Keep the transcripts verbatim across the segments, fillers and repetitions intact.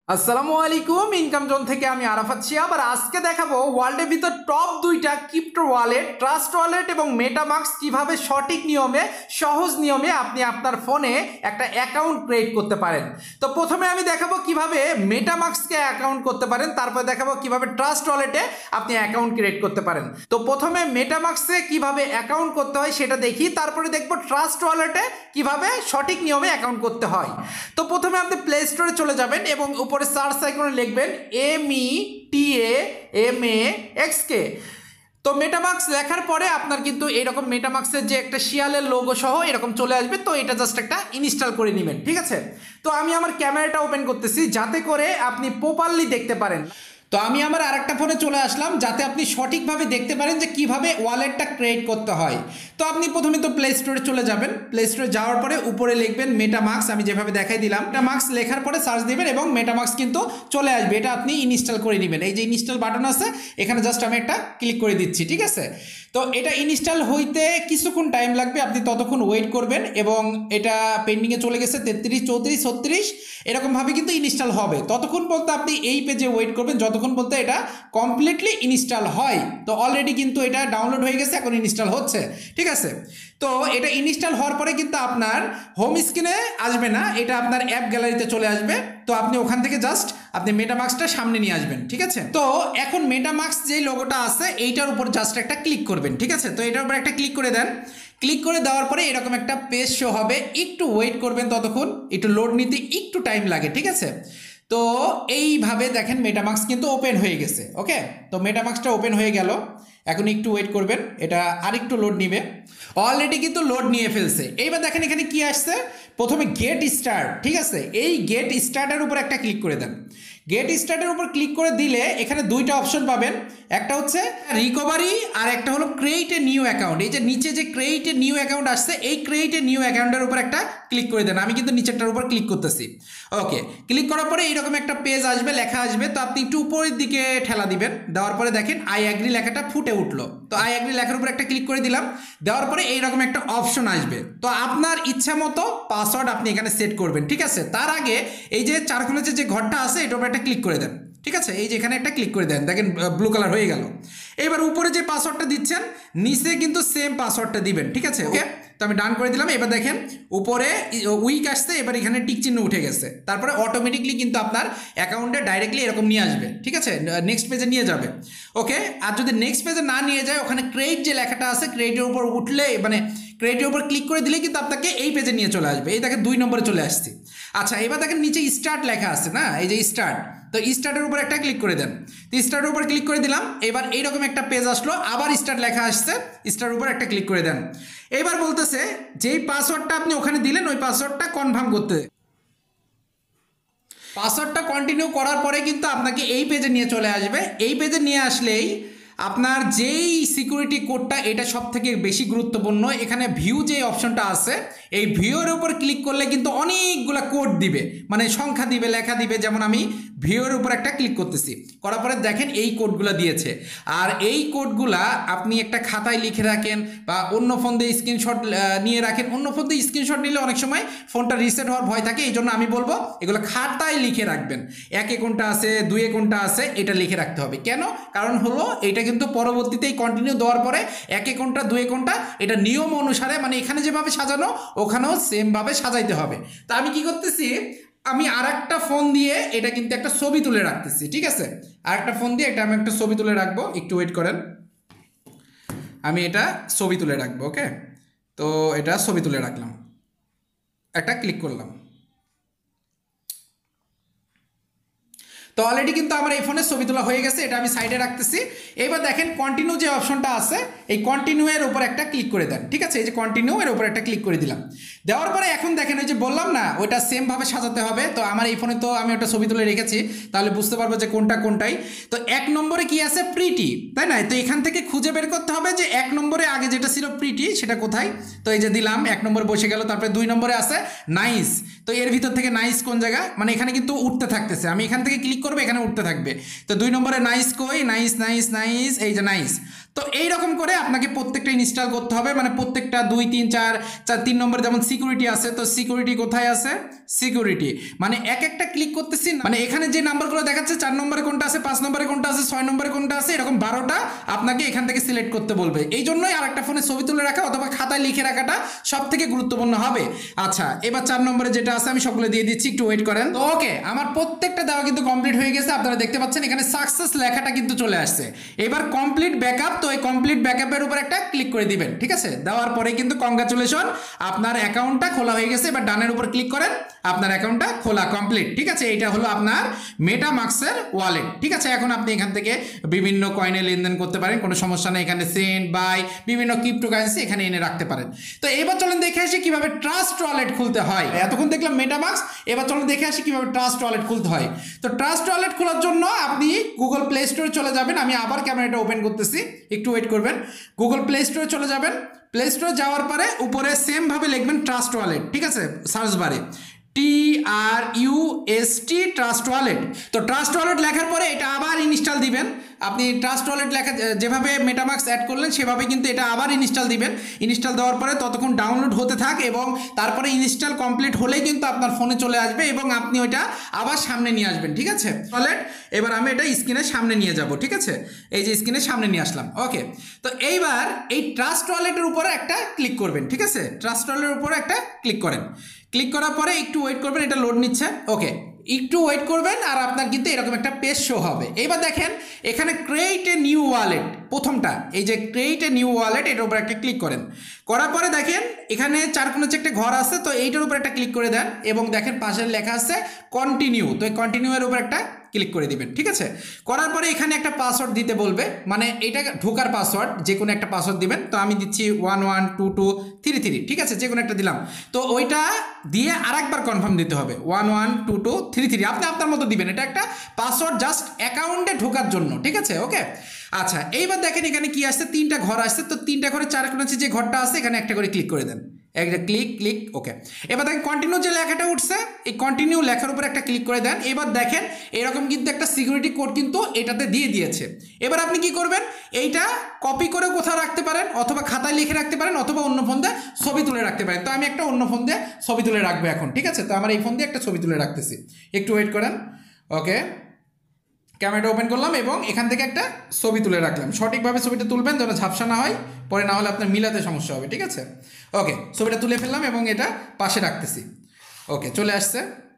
আসসালামু আলাইকুম income zone থেকে আমি আরাফাত শিহাব আর আজকে দেখাবো ওয়ার্ল্ডের ভিতর টপ দুইটা ক্রিপ্টো ওয়ালেট ট্রাস্ট ওয়ালেট এবং মেটামাস্ক কিভাবে সঠিক নিয়মে সহজ নিয়মে আপনি আপনার ফোনে একটা অ্যাকাউন্ট ক্রিয়েট করতে পারেন। তো প্রথমে আমি দেখাবো কিভাবে মেটামাস্কে অ্যাকাউন্ট করতে পারেন, তারপর দেখাবো কিভাবে ট্রাস্ট ওয়ালেটে আপনি অ্যাকাউন্ট ক্রিয়েট করতে পারেন। তো প্রথমে মেটামাস্কে কিভাবে অ্যাকাউন্ট করতে হয় সেটা দেখি, তারপরে দেখবো ট্রাস্ট ওয়ালেটে কিভাবে সঠিক নিয়মে অ্যাকাউন্ট করতে হয়। তো প্রথমে আপনি প্লে স্টোরে চলে যাবেন এবং উপরে সার্চ আইকনে লিখবেন M E T A M A এক্স কে। তো মেটামাস্ক লেখার পরে আপনার কিন্তু এরকম মেটামাস্কের যে একটা শিয়ালের লোগো সহ এরকম চলে আসবে। তো এটা জাস্ট একটা ইনস্টল করে নেবেন, ঠিক আছে। তো আমি আমার ক্যামেরাটা ওপেন করতেছি যাতে করে আপনি প্রপারলি দেখতে পারেন। তো আমি আমার আরেকটা ফোনে চলে আসলাম যাতে আপনি সঠিকভাবে দেখতে পারেন যে কিভাবে ওয়ালেটটা ক্রিয়েট করতে হয়। তো আপনি প্রথমে তো প্লে স্টোরে চলে যাবেন, প্লে স্টোরে যাওয়ার পরে উপরে লিখবেন মেটামাস্ক, আমি যেভাবে দেখাই দিলাম মেটামাস্ক লেখার পরে সার্চ দিবেন এবং মেটামাস্ক কিন্তু চলে আসবে। এটা আপনি ইনস্টল করে নেবেন, এই যে ইনস্টল বাটন আছে এখানে জাস্ট আমি একটা ক্লিক করে দিচ্ছি, ঠিক আছে। তো এটা ইনস্টল হইতে কিছুক্ষণ টাইম লাগবে, আপনি ততক্ষণ ওয়েট করবেন এবং এটা পেন্ডিংয়ে চলে গেছে তেত্রিশ চৌত্রিশ ছত্রিশ এরকমভাবে কিন্তু ইনস্টল হবে। ততক্ষণ বলতে আপনি এই পেজে ওয়েট করবেন যতক্ষণ বলতে এটা কমপ্লিটলি ইনস্টল হয়। তো অলরেডি কিন্তু এটা ডাউনলোড হয়ে গেছে, এখন ইনস্টল হচ্ছে, ঠিক আছে। তো এটা ইনস্টল হওয়ার পরে কিন্তু আপনার হোম স্ক্রিনে আসবে না, এটা আপনার অ্যাপ গ্যালারিতে চলে আসবে। তো আপনি ওখান থেকে জাস্ট আপনি মেটামাস্কটা সামনে নিয়ে আসবেন, ঠিক আছে। তো এখন মেটামাস্ক যে লোগোটা আছে এইটার উপর জাস্ট একটা ক্লিক করবেন, ঠিক আছে। তো এটার উপর একটা ক্লিক করে দেন, ক্লিক করে দেওয়ার পরে এরকম একটা পেজ শো হবে, একটু ওয়েট করবেন, ততক্ষণ একটু লোড নিতে একটু টাইম লাগে, ঠিক আছে। তো এইভাবে দেখেন মেটামাস্ক কিন্তু ওপেন হয়ে গেছে, ওকে। তো মেটামাস্কটা ওপেন হয়ে গেল, এখন একটু ওয়েট করবেন, এটা আরেকটু লোড নিবে। অলরেডি কিন্তু লোড নিয়ে ফেলছে। এইবার দেখেন এখানে কি আসছে, প্রথমে গেট স্টার্ট, ঠিক আছে। এই গেট স্টার্টের উপর একটা ক্লিক করে দেন। গেট স্টার্টের উপর ক্লিক করে দিলে এখানে দুইটা অপশন পাবেন, একটা হচ্ছে রিকভারি আর একটা হলো ক্রিয়েট এ নিউ অ্যাকাউন্ট। এই যে নিচে যে ক্রিয়েট এ নিউ অ্যাকাউন্ট আসছে এই ক্রিয়েট এ নিউ অ্যাকাউন্টের উপর একটা ক্লিক করে দেন। আমি কিন্তু নিচেরটার উপর ক্লিক করতেছি, ওকে। ক্লিক করার পরে এইরকম একটা পেজ আসবে, লেখা আসবে। তো আপনি একটু উপরের দিকে ঠেলা দিবেন, দেওয়ার পরে দেখেন আই অ্যাগ্রি লেখাটা ফুটে উঠলো। তো আই অ্যাগ্রি লেখার উপর একটা ক্লিক করে দিলাম, দেওয়ার পরে এইরকম একটা অপশন আসবে। তো আপনার ইচ্ছা মতো পাসওয়ার্ড আপনি এখানে সেট করবেন, ঠিক আছে। তার আগে এই যে চারকোনার যে ঘরটা আছে এটার উপর একটা ক্লিক করে দেন, ঠিক আছে। এই যে এখানে একটা ক্লিক করে দেন, দেখেন ব্লু কালার হয়ে গেল। এবার উপরে যে পাসওয়ার্ডটা দিচ্ছেন নিচে কিন্তু সেম পাসওয়ার্ডটা দিবেন, ঠিক আছে, ওকে। তো আমি ডান করে দিলাম। এবার দেখেন উপরে উইক আসছে, এবার এখানে টিক চিহ্ন উঠে গেছে, তারপরে অটোমেটিকলি কিন্তু আপনার অ্যাকাউন্টে ডাইরেক্টলি এরকম নিয়ে আসবে, ঠিক আছে, নেক্সট পেজে নিয়ে যাবে, ওকে। আর যদি নেক্সট পেজে না নিয়ে যায় ওখানে ক্রিয়েট যে লেখাটা আছে ক্রিয়েটের উপর উঠলে মানে ক্রিয়েটের উপর ক্লিক করে দিলে কিন্তু আপনাকে এই পেজে নিয়ে চলে আসবে। এই দেখেন দুই নম্বরে চলে আসছি। আচ্ছা, এবার দেখেন নিচে স্টার্ট লেখা আছে না, এই যে স্টার্ট। তো স্টার্টের উপর একটা ক্লিক করে দেন। তো স্টার্টের উপর ক্লিক করে দিলাম, এবার এইরকম একটা পেজ আসলো, আবার স্টার্ট লেখা আসছে, স্টার্টের উপর একটা ক্লিক করে দেন। এবার বলতেছে যেই পাসওয়ার্ডটা আপনি ওখানে দিলেন ওই পাসওয়ার্ডটা কনফার্ম করতে। পাসওয়ার্ডটা কন্টিনিউ করার পরে কিন্তু আপনাকে এই পেজে নিয়ে চলে আসবে। এই পেজে নিয়ে আসলেই আপনার যেই সিকিউরিটি কোডটা এটা সব থেকে বেশি গুরুত্বপূর্ণ, এখানে ভিউ যে অপশনটা আছে এই ভিউর উপর ক্লিক করলে কিন্তু অনেকগুলো কোড দিবে, মানে সংখ্যা দিবে, লেখা দিবে। যেমন আমি ভিউর উপর একটা ক্লিক করতেছি, করার পরে দেখেন এই কোডগুলো দিয়েছে। আর এই কোডগুলা আপনি একটা খাতায় লিখে রাখেন বা অন্য ফোন দিয়ে স্ক্রিনশট নিয়ে রাখেন। অন্য ফোন দিয়ে স্ক্রিনশট নিলে অনেক সময় ফোনটা রিসেট হওয়ার ভয় থাকে, এই জন্য আমি বলবো এগুলো খাতায় লিখে রাখবেন। একে কোনটা আছে দুয়ে কোনটা আছে এটা লিখে রাখতে হবে। কেন? কারণ হলো এটা কিন্তু পরবর্তীতে কন্টিনিউ দেওয়ার পরে একে কোনটা দুয়ে কোনটা এটা নিয়ম অনুসারে, মানে এখানে যেভাবে সাজানো ওখানেও সেমভাবে সাজাইতে হবে। তা আমি কি করতেছি, আমি আর একটা ফোন দিয়ে এটা কিন্তু একটা ছবি তুলে রাখতেছি, ঠিক আছে। আর একটা ফোন দিয়ে এটা আমি একটা ছবি তুলে রাখবো, একটু ওয়েট করেন, আমি এটা ছবি তুলে রাখবো, ওকে। তো এটা ছবি তুলে রাখলাম, একটা ক্লিক করলাম। তো অলরেডি কিন্তু আমার এই ফোনে ছবি তোলা হয়ে গেছে, এটা আমি সাইডে রাখতেছি। এবার দেখেন কন্টিনিউ যে অপশনটা আছে এই কন্টিনিউ এর উপর একটা ক্লিক করে দেন, ঠিক আছে। এই যে কন্টিনিউ এর উপর একটা ক্লিক করে দিলাম, দেওয়ার পরে এখন দেখেন ওই যে বললাম না ওইটা সেমভাবে সাজাতে হবে। তো আমার এই ফোনে তো আমি ওটা ছবি তুলে রেখেছি, তাহলে বুঝতে পারবো যে কোনটা কোনটাই। তো এক নম্বরে কি আছে, প্রিটি, তাই না। তো এখান থেকে খুঁজে বের করতে হবে যে এক নম্বরে আগে যেটা ছিল প্রিটি সেটা কোথায়। তো এই যে দিলাম, এক নম্বরে বসে গেল। তারপরে দুই নম্বরে আছে নাইস। তো এর ভিতর থেকে নাইস কোন জায়গা, মানে এখানে কিন্তু উঠতে থাকতেছে, আমি এখান থেকে ক্লিক করবো এখানে উঠতে থাকবে। তো দুই নম্বরে নাইস কই, নাইস নাইস নাইস, এই যে নাইস। তো এইরকম করে আপনাকে প্রত্যেকটা ইনস্টল করতে হবে, মানে প্রত্যেকটা দুই তিন চার চার তিন নম্বরে যেমন সিকিউরিটি আছে, তো সিকিউরিটি কোথায় আছে, সিকিউরিটি মানে এক একটা ক্লিক করতেছি, মানে এখানে যে নাম্বারগুলো দেখাচ্ছে চার নম্বরে কোনটা আছে, পাঁচ নম্বরে কোনটা আছে, ছয় নম্বরে কোনটা আছে, এরকম বারোটা আপনাকে এখান থেকে সিলেক্ট করতে বলবে। এই জন্যই আর একটা ফোনে ছবি তুলে রাখা অথবা খাতায় লিখে রাখাটা সব থেকে গুরুত্বপূর্ণ হবে। আচ্ছা, এবার চার নম্বরে যেটা আছে আমি সবগুলো দিয়ে দিচ্ছি, একটু ওয়েট করেন। তো ওকে, আমার প্রত্যেকটা দেওয়া কিন্তু কমপ্লিট হয়ে গেছে। আপনারা দেখতে পাচ্ছেন এখানে সাকসেস লেখাটা কিন্তু চলে আসছে। এবার কমপ্লিট ব্যাকআপ, তো এই কমপ্লিট ব্যাকআপের উপর একটা ক্লিক করে দিবেন, ঠিক আছে। দেওয়ার পরে কিন্তু কংগ্রাচুলেশন, আপনার অ্যাকাউন্টটা খোলা হয়ে গেছে। এবার ডানের উপর ক্লিক করেন, আপনার অ্যাকাউন্টটা খোলা কমপ্লিট, ঠিক আছে। এটা হলো আপনার মেটামাক্সের ওয়ালেট, ঠিক আছে। এখন আপনি এখান থেকে বিভিন্ন কয়েনে লেনদেন করতে পারেন, কোনো সমস্যা নেই। এখানে সেন্ড বাই বিভিন্ন ক্রিপ্টোকারেন্সি এখানে এনে রাখতে পারেন। তো এবার চলেন দেখে আসি কিভাবে ট্রাস্ট ওয়ালেট খুলতে হয়। এতক্ষণ দেখলাম মেটামাক্স, এবার চলেন দেখে আসি কিভাবে ট্রাস্ট ওয়ালেট খুলতে হয়। তো ট্রাস্ট ওয়ালেট খোলার জন্য আপনি গুগল প্লে স্টোরে চলে যাবেন। আমি আবার ক্যামেরাটা ওপেন করতেছি, একটু ওয়েট করবেন। গুগল প্লে স্টোরে চলে যাবেন। প্লে স্টোরে যাওয়ার পরে উপরে সেম ভাবে লিখবেন ট্রাস্ট ওয়ালেট, ঠিক আছে, সার্চ বারে T R U S T trust wallet. তো ট্রাস্ট ওয়ালেট লেখার পরে এটা আবার ইনস্টল দিবেন। আপনি ট্রাস্ট ওয়ালেট লেখা যেভাবে মেটামাক্স অ্যাড করলেন সেভাবে কিন্তু এটা আবার ইনস্টল দিবেন। ইনস্টল দেওয়ার পরে ততক্ষণ ডাউনলোড হতে থাক এবং তারপরে ইনস্টল কমপ্লিট হলেই কিন্তু আপনার ফোনে চলে আসবে এবং আপনি ওইটা আবার সামনে নিয়ে আসবেন, ঠিক আছে। ওয়ালেট এবার আমি এটা স্ক্রিনের সামনে নিয়ে যাব, ঠিক আছে। এই যে স্ক্রিনের সামনে নিয়ে আসলাম, ওকে। তো এইবার এই ট্রাস্ট ওয়ালেটের উপরে একটা ক্লিক করবেন, ঠিক আছে। ট্রাস্ট ওয়ালেটের উপরে একটা ক্লিক করেন। ক্লিক করার পরে একটু ওয়েট করবেন, এটা লোড নিচ্ছে, ওকে। একটু ওয়েট করবেন আর আপনার কিন্তু এরকম একটা পেজ শো হবে। এবার দেখেন এখানে ক্রিয়েট এ নিউ ওয়ালেট, প্রথমটা এই যে ক্রিয়েট এ নিউ ওয়ালেট, এটার উপর একটা ক্লিক করেন। করার পরে দেখেন এখানে চার কোণে একটা ঘর আছে, তো এইটার উপর একটা ক্লিক করে দেন এবং দেখেন পাশে লেখা আছে কন্টিনিউ, তো এই কন্টিনিউ এর উপর একটা ক্লিক করে দিবেন, ঠিক আছে। করার পরে এখানে একটা পাসওয়ার্ড দিতে বলবে, মানে এটা ঢোকার পাসওয়ার্ড, যে কোনো একটা পাসওয়ার্ড দিবেন। তো আমি দিচ্ছি one one two two three three, ঠিক আছে, যে কোনো একটা দিলাম। তো ওইটা দিয়ে আর একবার কনফার্ম দিতে হবে, one one two two three three, আপনি আপনার মতো দিবেন। এটা একটা পাসওয়ার্ড জাস্ট অ্যাকাউন্টে ঢোকার জন্য, ঠিক আছে, ওকে। আচ্ছা, এইবার দেখেন এখানে কি আসছে, তিনটা ঘর আসছে। তো তিনটা ঘরে চার কোণে যে ঘরটা আছে এখানে একটা করে ক্লিক করে দেন, একটা ক্লিক ক্লিক, ওকে। এবার দেখেন কন্টিনিউ যে লেখাটা উঠছে, এই কন্টিনিউ লেখার উপর একটা ক্লিক করে দেন। এবার দেখেন এরকম কিন্তু একটা সিকিউরিটি কোড কিন্তু এটাতে দিয়ে দিয়েছে। এবার আপনি কি করবেন, এইটা কপি করে কোথাও রাখতে পারেন অথবা খাতায় লিখে রাখতে পারেন অথবা অন্য ফোন দিয়ে ছবি তুলে রাখতে পারেন। তো আমি একটা অন্য ফোন দিয়ে ছবি তুলে রাখবো এখন, ঠিক আছে। তো আমার এই ফোন দিয়ে একটা ছবি তুলে রাখতেছি, একটু ওয়েট করেন, ওকে। ক্যামেরাটা ওপেন করলাম এবং এখান থেকে একটা ছবি তুলে রাখলাম। সঠিকভাবে ছবিটা তুলবেন যেন ঝাপসা না হয়, পরে না হলে আপনার মিলাতে সমস্যা হবে, ঠিক আছে, ওকে। ছবিটা তুলে ফেললাম এবং এটা পাশে রাখতেছি, ওকে, চলে আসছে।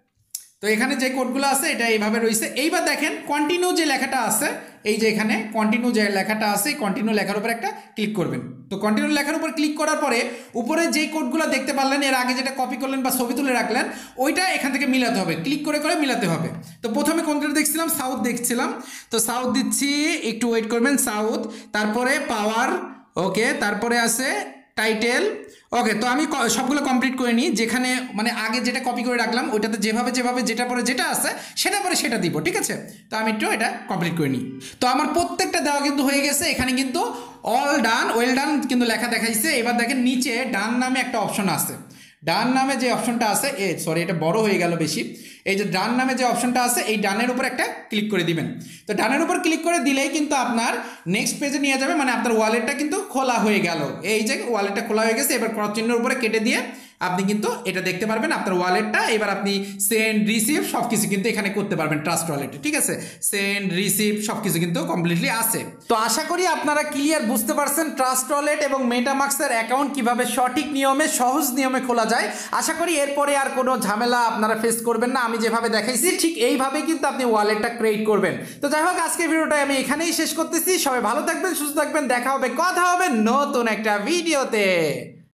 তো এখানে যে কোডগুলো আছে এটা এইভাবে রয়েছে। এইবার দেখেন কন্টিনিউ যে লেখাটা আছে, এই যে এখানে কন্টিনিউ যে লেখাটা আছে, এই কন্টিনিউ লেখার উপর একটা ক্লিক করবেন। তো কন্টিনিউ লেখার উপর ক্লিক করার পরে উপরে যেই কোডগুলো দেখতে পারলেন এর আগে যেটা কপি করলেন বা ছবি তুলে রাখলেন, ওইটা এখান থেকে মিলাতে হবে, ক্লিক করে করে মিলাতে হবে। তো প্রথমে কোনটা দেখছিলাম, সাউথ দেখছিলাম, তো সাউথ দিচ্ছি, একটু ওয়েট করবেন, সাউথ, তারপরে পাওয়ার, ওকে, তারপরে আছে টাইটেল, ওকে। তো আমি সবগুলো কমপ্লিট করে নিই, যেখানে মানে আগে যেটা কপি করে রাখলাম ওইটাতে যেভাবে যেভাবে যেটা পরে যেটা আছে সেটা পরে সেটা দিব, ঠিক আছে। তো আমি একটু এটা কমপ্লিট করে নিই। তো আমার প্রত্যেকটা দেওয়া কিন্তু হয়ে গেছে। এখানে কিন্তু অল ডান, ওয়েল ডান কিন্তু লেখা দেখাইছে। এবার দেখেন নিচে ডান নামে একটা অপশন আছে। ডান নামে যে অপশনটা আছে, এ সরি এটা বড় হয়ে গেল বেশি, এই যে ডান নামে যে অপশনটা আছে এই ডানের উপর একটা ক্লিক করে দিবেন। তো ডানের উপর ক্লিক করে দিলেই কিন্তু আপনার নেক্সট পেজে নিয়ে যাবে, মানে আপনার ওয়ালেটটা কিন্তু খোলা হয়ে গেল। এই যে ওয়ালেটটা খোলা হয়ে গেছে, এবার ক্রস চিহ্নের উপরে কেটে দিয়ে আপনি কিন্তু এটা দেখতে পারবেন আপনার ওয়ালেটটা। এবার আপনি সেন্ড রিসিভ সব কিছু কিন্তু এখানে করতে পারবেন ট্রাস্ট ওয়ালেটে, ঠিক আছে। সেন্ড রিসিভ সব কিছু কিন্তু কমপ্লিটলি আছে। তো আশা করি আপনারা ক্লিয়ার বুঝতে পারছেন ট্রাস্ট ওয়ালেট এবং মেটামাক্সের অ্যাকাউন্ট কিভাবে সঠিক নিয়মে সহজ নিয়মে খোলা যায়। আশা করি এরপরে আর কোনো ঝামেলা আপনারা ফেস করবেন না। আমি যেভাবে দেখাইছি ঠিক এইভাবে কিন্তু আপনি ওয়ালেটটা ক্রিয়েট করবেন। তো যাই হোক, আজকের ভিডিওটা আমি এখানেই শেষ করতেছি। সবাই ভালো থাকবেন, সুস্থ থাকবেন, দেখা হবে, কথা হবে নতুন একটা ভিডিওতে।